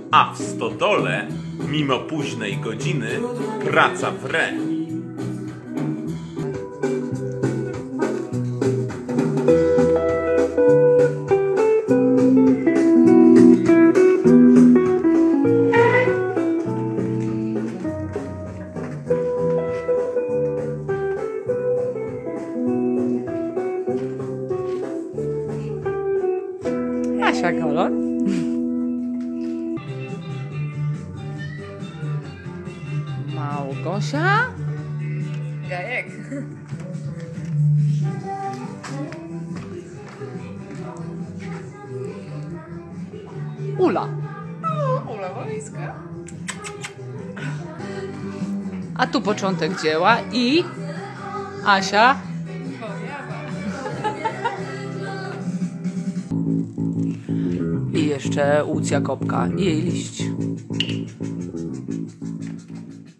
A w stodole, mimo późnej godziny, praca wre. Asia kolor. Małgosia. Gajek. Ula. Ula Wolińska. A tu początek dzieła i Asia. I jeszcze Łucja Kopka i jej liść.